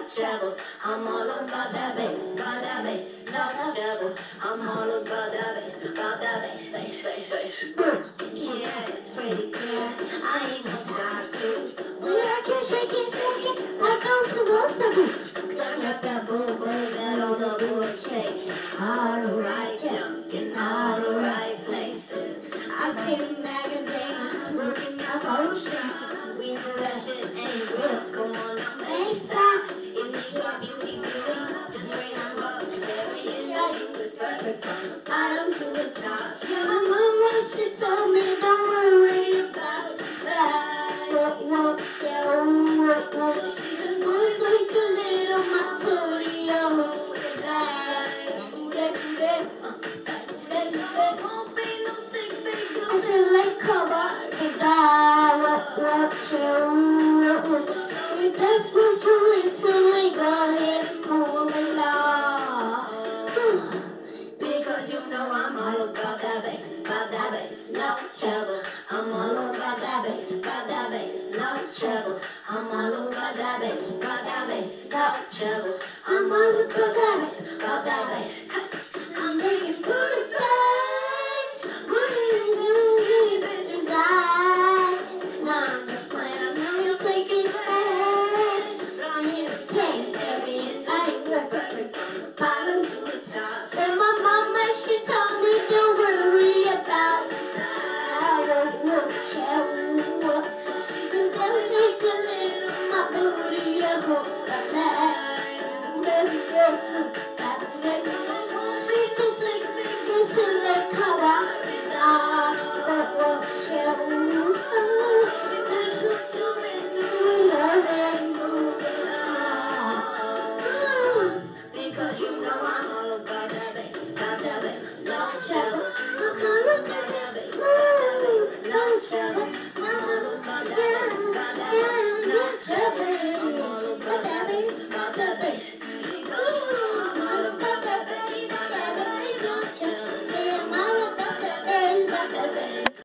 trouble. I'm all about that bass, no trouble. I'm all about that bass, bass. Yeah, it's pretty clear. I ain't no size two, but I can shake it like I'm supposed to. 'Cause I got that boom boom that all the boy shakes. All the right jump in all the right places. I see the magazine working out Photoshop. We know that shit ain't real. Come on, I'm stop. If you got beauty, just raise them up. 'Cause every inch of you is perfect from the bottom to the top. Yeah, my mama, she told me don't worry about the size. She says, boys like a little my booty, oh, that. Won't be no stick figure. I feel like cover to die. So if that's what's really to me, go ahead and move along. Because you know I'm all about that bass, no trouble. I'm all about that bass, no trouble. I'm all about that bass, no trouble. I'm all about that bass, I'm bringing booty back.